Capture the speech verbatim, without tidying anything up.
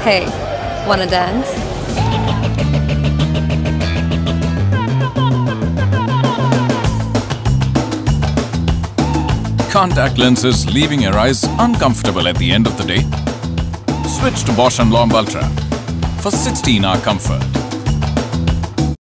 Hey, wanna dance? Contact lenses leaving your eyes uncomfortable at the end of the day? Switch to Bausch and Lomb Ultra for sixteen hour comfort.